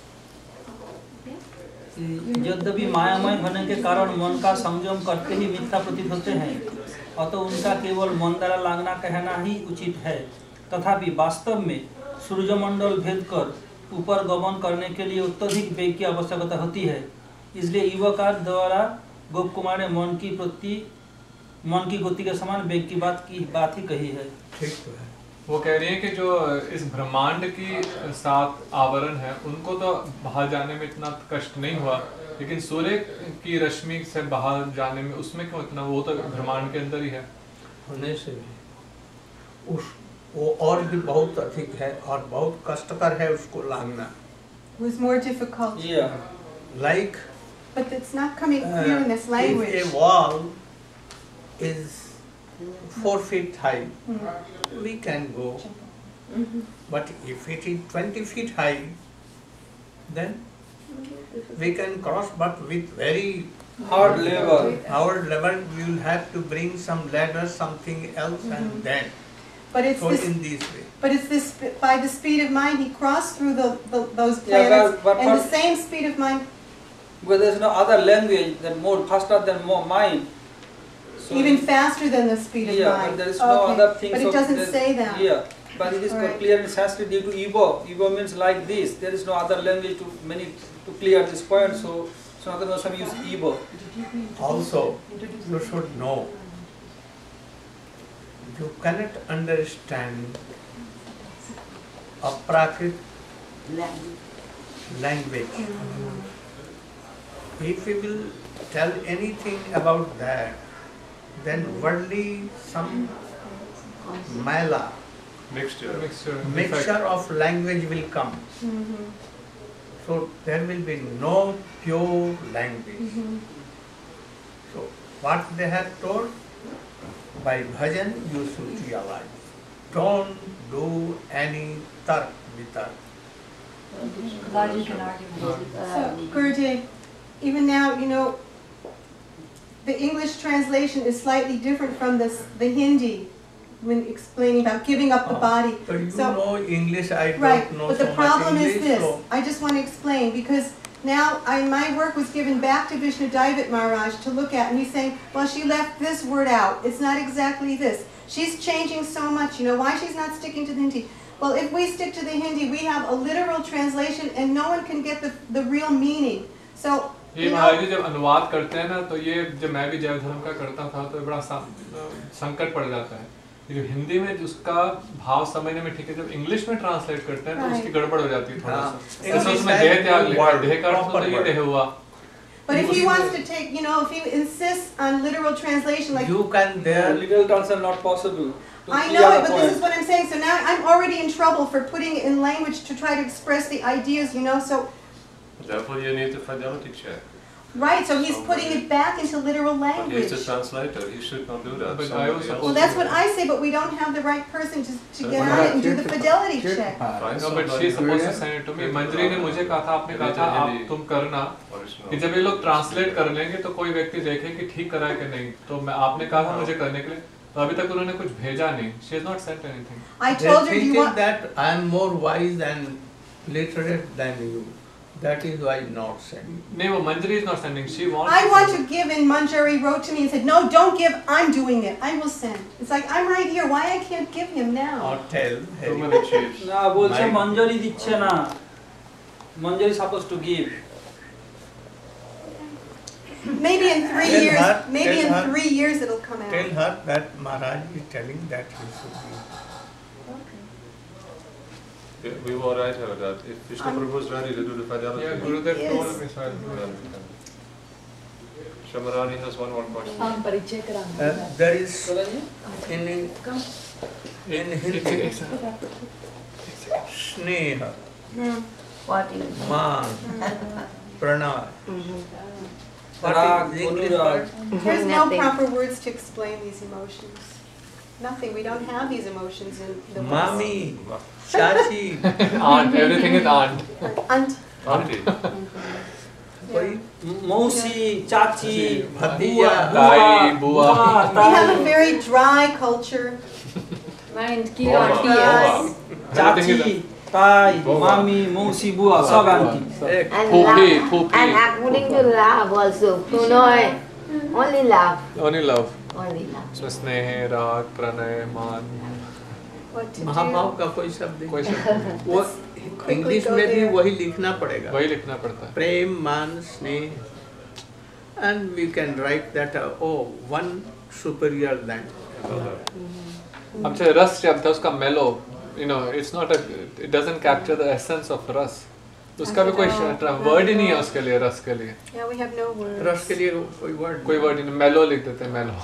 S2: कि यद्यपि मायामय होने के कारण मन का संयम करके ही मिथ्या प्रतीत होते हैं अतः उनका केवल मन द्वारा लागना कहना ही उचित है तथापि वास्तव में सूर्यमंडल भेद कर ऊपर गमन करने के लिए अत्यधिक वेग की आवश्यकता होती है इसलिए युवकार द्वारा गोप कुमार ने मन की प्रति मन की गति के समान वेग की बात की बात ही कही है।
S4: ठीक तो है।
S9: वो कह रही है कि जो इस ब्रह्मांड की सात आवरण है उनको तो बाहर जाने में इतना कष्ट नहीं हुआ, लेकिन सूर्य की रश्मि से बाहर जाने में उसमें क्यों इतना, वो तो ब्रह्मांड के अंदर ही है।
S4: होने से भी उस वो और भी बहुत अधिक है और बहुत कष्टकर है उसको लांघना।
S8: It was more difficult.
S2: Yeah.
S4: Like.
S8: But it's not coming clear in this language.
S4: If a wall is four feet high,
S8: Mm-hmm.
S4: we can go.
S8: Mm-hmm.
S4: But if it is twenty feet high, then we can cross, but with very
S2: hard level.
S4: Hard level, we will have to bring some ladder, something else,
S8: Mm-hmm.
S4: and then.
S8: But it's
S4: so
S8: this,
S4: in this way.
S8: But it's this by the speed of mind he crossed through the, the those
S2: Yeah,
S8: planets,
S2: but- but-
S8: and the
S2: but-
S8: same speed of mind.
S2: But there's no other language that more faster than more mind. So
S8: Even faster than the speed of
S2: yeah,
S8: mind.
S2: but there is no
S8: Okay.
S2: other thing.
S8: But
S2: so
S8: it doesn't
S2: there-
S8: say that.
S2: Yeah, but it is
S8: Alright.
S2: clear in Sanskrit due to Ibo. Ibo means like this. There is no other language to many to clear this point. So Sanatana Goswami use Ibo.
S4: Also, you should know, you cannot understand a Prakrit language. If we will tell anything about that, then worldly some mala,
S9: Mixture. Mixture.
S4: mixture of language will come.
S8: Mm-hmm.
S4: So there will be no pure language.
S8: Mm-hmm.
S4: So what they have told, by bhajan you should realize. Don't do any tark vitark.
S10: Logic and argument.
S8: So, Guruji, even now, you know, the English translation is slightly different from this, the Hindi, when explaining about giving up the body.
S4: So you know English, I don't
S8: Right,
S4: know
S8: but
S4: so
S8: the problem
S4: much
S8: is
S4: English.
S8: this,
S4: So
S8: I just want to explain, because now I, my work was given back to Vishnu Daivat Maharaj to look at, and he's saying, well, she left this word out, it's not exactly this. She's changing so much, you know, why she's not sticking to the Hindi? Well, if we stick to the Hindi, we have a literal translation and no one can get the, the real meaning. So,
S9: ये
S8: you
S9: Maharaj ji
S8: know,
S9: जब अनुवाद करते हैं ना, तो ये जब मैं भी जैव धर्म का करता था तो बड़ा संकट पड़ जाता है। ये जो हिंदी में उसका भाव समझने में ठीक है, जब इंग्लिश में ट्रांसलेट करते हैं तो उसकी गड़बड़ हो जाती है थोड़ा सा। जैसे उसमें देह त्याग लिखा है, देह का अर्थ तो ये देह हुआ।
S8: but if he wants to take, you know, if he insists on literal translation, like
S4: you can there
S2: literal translation not possible.
S8: I know it, but this is what I'm saying. So now I'm already in trouble for putting it in language to try to express the ideas, you know. So
S14: Therefore, you need a fidelity check.
S8: right, so he's putting it back into literal
S14: But
S8: language.
S14: he's a translator. He should not do that.
S9: But I
S14: Somebody
S9: also-
S14: else
S8: Well, that's
S14: will.
S8: what I say, but we don't have the right person to, to
S14: So
S8: get
S14: what
S8: on it
S14: about
S8: and do the fidelity check.
S14: Find
S9: No, but
S14: somebody
S9: she's supposed to
S14: who-
S9: send it to me. मंजरी ने मुझे कहा था, आपने कहा था आप तुम करना कि जब ये लोग ट्रांसलेट कर लेंगे तो कोई व्यक्ति देखे कि ठीक करा है कि नहीं। तो मैं आपने कहा था मुझे करने के लिए, तो अभी तक उन्होंने कुछ भेजा नहीं। She has not sent anything.
S8: I
S4: they
S8: told her, do you
S4: thinking
S8: want?
S4: that I am more wise and literate than you. That is why not sending.
S9: नहीं, वो मंजरी is not sending. She wants.
S8: I want to give, and Manjari wrote to me and said, no, don't give, I'm doing it. I will send. It's like, I'm right here, why I can't give him now?
S4: Or tell.
S14: Too many chiefs.
S2: না বলছে মঞ্জরি দিচ্ছে না, Manjari supposed to give.
S8: Maybe in three
S4: Tell
S8: years,
S4: her,
S8: maybe
S4: tell
S8: in
S4: her.
S8: three years it'll come out.
S4: Tell her that Maharaj is telling that he should be.
S14: We we will write her that if Vishnu
S8: Um,
S14: Prabhu is ready to do the fidelity.
S9: Yeah, Gurudev
S8: Yes.
S9: told me so. I'll do
S14: then
S9: it.
S14: we can. Shamarani has one more question.
S4: Uh, there is in in Hindi sneha,
S6: What is
S4: man, pranay. What
S2: Rag,
S4: is the English
S2: anurag.
S4: word?
S8: There's no
S6: Nothing.
S8: proper words to explain these emotions. Nothing, we don't have these emotions in the West.
S4: Mami, chachi.
S9: Aunt, everything is aunt.
S8: Aunt.
S14: Auntie.
S4: Koi
S2: मौसी, चाची,
S4: भतीजा,
S9: ताई, बुआ।
S8: We have a very dry culture.
S6: mind ki
S14: Bova,
S6: auntie
S14: Bova.
S6: yes.
S2: चाची, ताई, मामी, मौसी, बुआ, सब aunty.
S6: And
S9: Phoophi,
S6: laugh.
S9: phoophi.
S6: And according to laugh also. Pranay. Only laugh.
S9: Only love.
S6: Only laugh.
S9: उसमें स्नेह, राग, प्रणय, मान।
S8: What to
S4: महाभाव
S8: do?
S4: का कोई शब्द नहीं।
S9: कोई शब्द नहीं।
S4: वो
S8: Quickly
S4: इंग्लिश
S8: go
S4: में भी
S8: there.
S4: वही लिखना पड़ेगा।
S9: वही लिखना पड़ता है।
S4: प्रेम मान स्नेह and we can write that uh, oh one superior than.
S9: अब चाहे रस शब्द है उसका मेलो, you know, it's not a, it doesn't capture the essence of रस. उसका भी कोई वर्ड ही नहीं है उसके लिए, रस के लिए.
S8: Yeah, we have no words.
S4: रस के लिए कोई वर्ड
S9: कोई वर्ड नहीं, मेलो लिख देते हैं, मेलो.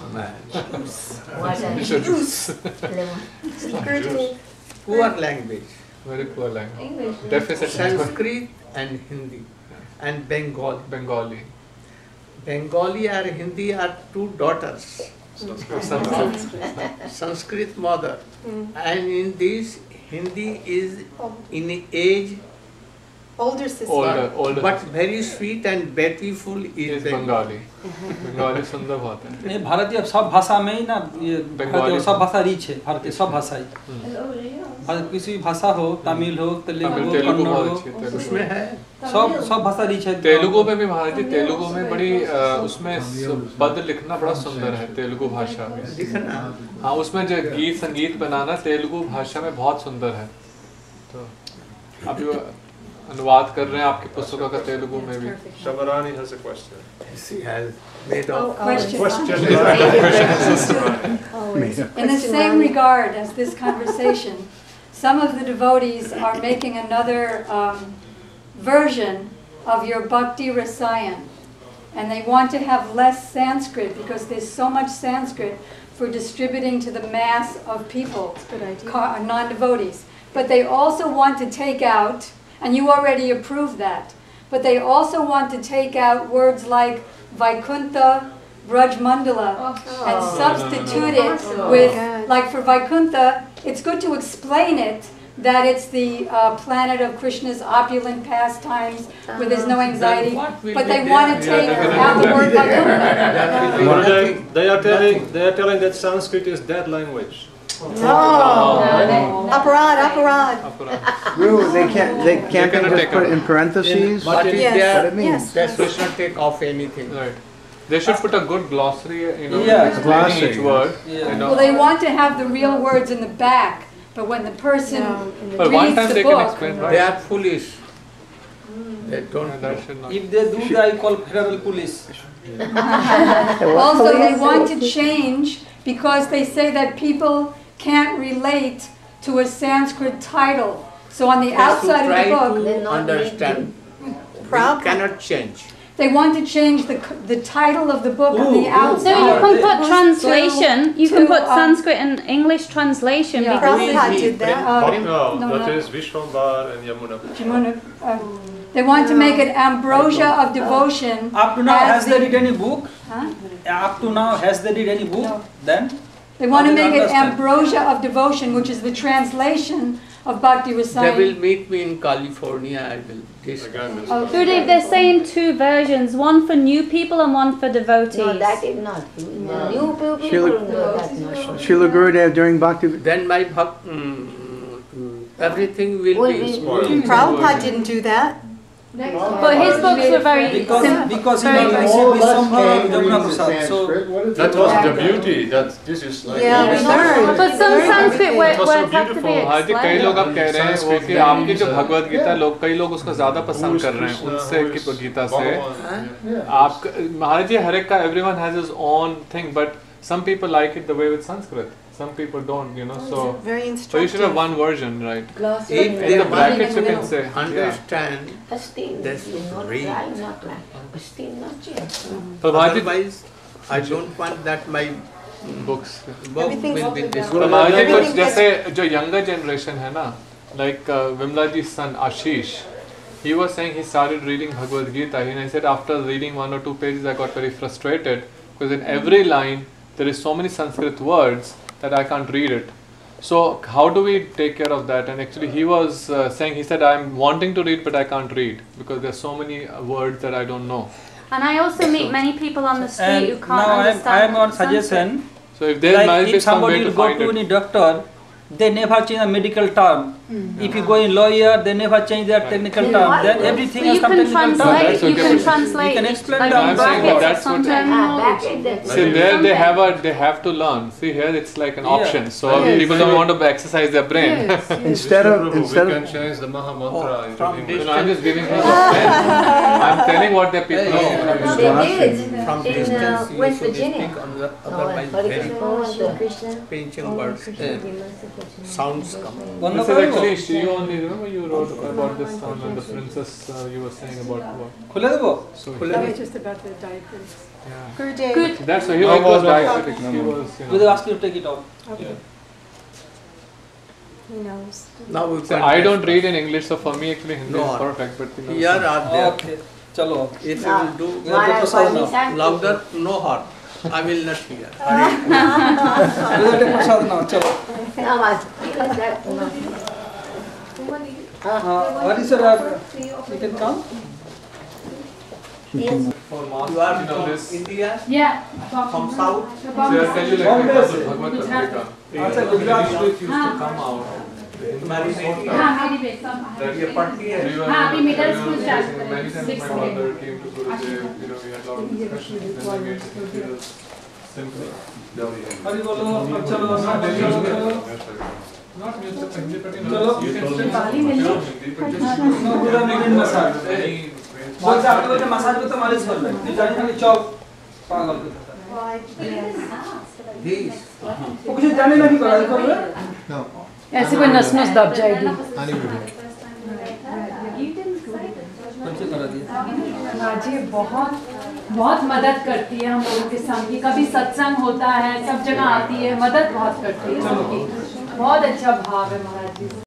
S4: Poor language.
S9: Very poor language. Deficit.
S4: Sanskrit and Hindi and Bengali.
S9: Bengali.
S4: Bengali and Hindi are two daughters.
S9: Sanskrit.
S4: Sanskrit mother.
S8: Mm.
S4: And in this, Hindi is in age
S8: older sister.
S9: Older, older.
S4: But very sweet and beautiful is
S9: Bengali. Bengali सुंदर बात है.
S2: नहीं, भारतीय सब भाषा में ही ना ये भारतीय सब भाषा रिच है, भारतीय सब भाषा ही. किसी भी भाषा हो, तमिल हो, तेलुगु हो, कन्नड़ हो,
S4: उसमें है.
S2: सब सब भाषा रिच है.
S9: तेलुगु में भी महाराज, तेलुगु में बड़ी उसमें पद लिखना बड़ा सुंदर है तेलुगु भाषा में.
S4: लिखना.
S9: हाँ, उसमें जो गीत संगीत बनाना तेलुगु भाषा में बहुत सुंदर है. तो अभी अनुवाद कर रहे हैं आपकी पुस्तकों का तेलुगु में भी.
S14: Shamarani has a question.
S4: She has made up
S10: question.
S14: Question.
S10: In the same regard as this conversation, some of the devotees are making another um, version of your Bhakti Rasayan, and they want to have less Sanskrit because there's so much Sanskrit for distributing to the mass of people, non-devotees. But they also want to take out, and you already approved that, but they also want to take out words like Vaikuntha, Braj Mandala,
S8: oh.
S10: and substitute it with, like for Vaikuntha, it's good to explain it, that it's the uh, planet of Krishna's opulent pastimes, where there's no anxiety, but they want to take out the word Vaikuntha.
S14: They are telling, they are telling that Sanskrit is dead language.
S8: No. no. Aparad, aparad.
S13: Rule, they can't, they can't they just put it in parentheses?
S4: But if
S8: yes.
S4: they are,
S8: yes.
S4: they should not take off anything.
S9: Right. They should put a good glossary, you know,
S2: yeah,
S9: explaining each word.
S2: Yeah.
S9: You know.
S10: Well, they want to have the real words in the back, but when the person
S8: no,
S9: but one
S10: reads
S9: time
S10: the
S9: they
S10: book,
S9: can explain, right?
S4: They are foolish. They don't
S9: that should not.
S2: If they do, I call federal police.
S10: also they want to change because they say that people can't relate to a Sanskrit title. So on the outside of the book,
S4: to understand. We cannot change.
S10: they want to change the the title of the book
S2: Ooh,
S10: on the
S2: ooh.
S10: outside.
S15: So you can put translation, you
S10: to,
S15: can put
S10: um,
S15: Sanskrit and English translation.
S10: Yeah.
S15: because
S8: Prabhupada did that.
S10: Uh,
S14: No,
S10: no,
S14: that
S10: no.
S14: is Vishwambar and Yamuna.
S10: Yamuna, uh, they want to make it ambrosia of devotion.
S2: Up to now,
S10: as
S2: has they
S10: the-
S2: read any book?
S10: Huh?
S2: Up to now, has they read any book?
S10: No.
S2: Then?
S10: They want to
S2: I didn't
S10: make it
S2: understand.
S10: ambrosia of devotion, which is the translation of Bhakti
S4: They will
S10: Rasayan.
S4: meet me in California. I will discuss.
S15: Oh, Gurudev, they're saying two versions, one for new people and one for devotees.
S6: No, that is not. No. New people,
S13: Srila-
S6: no, that's not.
S13: Srila Gurudev during Bhakti...
S4: Then my bhak, mm, everything will
S6: Will
S4: be
S6: be-
S4: spoiled.
S8: Prabhupada didn't do that.
S15: But his books were very
S2: Because,
S15: simple.
S2: because you
S15: very
S2: know, like
S15: simple.
S2: Vishwambar, Yamuna Prasad. So,
S14: That was the beauty. That this is like.
S8: Yeah, we learned.
S15: But some Sanskrit
S14: It was
S15: words
S14: so
S15: words have to be
S14: beautiful.
S9: हाँ जी, कई
S15: explained.
S9: लोग अब कह रहे हैं वो कि आपकी जो भगवत गीता लोग कई लोग उसको ज्यादा पसंद कर रहे हैं उनसे की गीता से. आप महाराज जी हर एक का everyone has his own thing, but some people like it the way with Sanskrit. Some people don't, you know. So,
S8: Very
S9: so you should have
S8: instructive.
S9: one version, right?
S4: If
S9: In
S4: they
S9: the brackets you can say.
S4: understand,
S6: But still,
S4: they
S6: it's
S4: should
S6: not
S4: read.
S6: right, not right. But still not yet.
S9: तो महाराज जी
S4: Otherwise, I don't want that my
S9: books.
S4: book
S8: Everything's
S4: will be
S8: open
S4: this.
S8: now.
S9: तो महाराज जी कुछ
S8: Everything
S9: जैसे जो younger generation है ना, like uh, Vimla ji's son Ashish, he was saying he started reading Bhagavad Gita, and he said after reading one or two pages I got very frustrated because in every line there is so many Sanskrit words that I can't read it. So how do we take care of that? And actually he was uh, saying, he said I'm wanting to read but I can't read because there's so many uh, words that I don't know.
S15: And I also meet many people on the street who
S2: and
S15: can't
S2: now I am,
S15: understand
S2: I am on
S15: Sanskrit.
S2: suggestion.
S9: So if there
S2: Like
S9: might be
S2: if
S9: some way
S2: somebody
S9: to
S2: will go
S9: find
S2: to
S9: it.
S2: any doctor, they never change a medical term. If you go in lawyer, they never change their technical
S15: Yeah.
S2: term. Then everything
S15: But
S2: has
S15: you
S2: some
S15: can
S2: technical term.
S15: translate,
S9: That's
S15: you
S9: okay,
S15: can
S9: but-
S15: translate
S2: You can explain
S15: like
S2: down
S9: I'm saying that
S15: brackets
S9: that's
S15: or
S9: what-
S15: some
S6: Ah,
S15: terminology.
S6: back in that.
S9: See there they have a they have to learn. See here it's like an
S2: Yeah.
S9: option. So
S2: Yes.
S9: people don't want to exercise their brain.
S13: Instead of,
S14: Prabhu,
S13: instead
S14: we
S13: of,
S14: can change the Maha Mantra into
S2: from
S14: English.
S9: You know, I'm just giving you the pen. I'm telling what the people know.
S6: They did.
S4: from
S6: In, uh,
S4: distance you
S6: West
S4: should
S6: Virginia.
S4: speak on the
S6: Oh,
S4: otherwise
S6: Hare
S4: very
S6: Krishna, Hare Krishna.
S4: pinching words, uh, sounds come.
S9: This is actually she only. Remember you wrote about this song and the princess uh, you were saying about what?
S2: खुले दो
S9: So
S8: That was just about the diapers.
S9: Yeah.
S8: Gurudev.
S9: Good. That's why he
S2: No,
S9: was
S2: no, no.
S9: diabetic. He was. You
S2: Will
S9: know.
S2: they ask you to take it out?
S8: Okay. He knows.
S4: Now we
S9: So
S4: can
S9: I
S4: test
S9: don't
S4: now.
S9: read in English, so for me actually Hindi
S4: No.
S9: is perfect. But you know,
S4: Here are there.
S2: Okay. चलो.
S4: If you will do
S6: Maharaj,
S4: louder, no harm. I will not hear.
S2: प्रसाद ना चलो. Hare sir, you can come.
S9: for mass,
S4: You are
S9: you know
S4: from
S9: this.
S4: India?
S1: Yeah.
S4: From south?
S9: So I'll tell you like
S2: Bombay
S9: example,
S2: से.
S9: Bhagavad Patrika.
S2: अच्छा, Gujarat
S9: Usually it used to come out.
S4: Marinating.
S1: हाँ मेरी बेटा
S4: ये पट्टी है.
S9: We were-
S1: हाँ अभी middle
S9: we were
S1: school
S9: discussing
S1: start
S9: Many times
S1: six
S9: my
S1: grade.
S9: mother came to Gurudev, you know, we had a lot of discussions. Then we made it feel simpler.
S2: Hari बोलो. चलो.
S9: Not
S2: चलो.
S9: newspaper. Not newspaper, Hindi, but you know,
S2: चलो.
S9: you can still
S1: Bali में
S9: you know,
S1: नहीं?
S9: Hindi, but just
S2: No, good morning, massage.
S9: any
S2: बोलते आपके बोलते massage को तो मालिश कर ले. तू जाने खाली चौक पागल के
S4: These.
S2: वो कुछ जाने नहीं करा कर ले.
S13: No.
S10: ऐसे कोई नस नस दब जाएगी.
S2: बच्चे करा दिए.
S10: हाँ जी, बहुत बहुत मदद करती है हम लोगों के साथ की. कभी सत्संग होता है, सब जगह आती है, मदद बहुत करती है सबकी. बहुत अच्छा भाव है महाराज जी.